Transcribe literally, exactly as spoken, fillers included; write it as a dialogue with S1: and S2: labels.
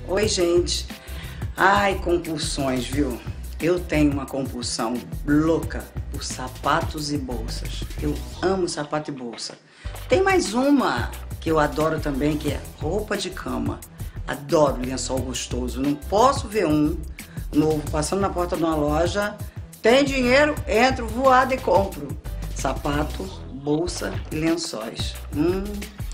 S1: Oi, gente. Ai, compulsões, viu? Eu tenho uma compulsão louca por sapatos e bolsas. Eu amo sapato e bolsa. Tem mais uma que eu adoro também, que é roupa de cama. Adoro lençol gostoso. Não posso ver um novo passando na porta de uma loja. Tem dinheiro, entro voado e compro. Sapato, bolsa e lençóis. Hum...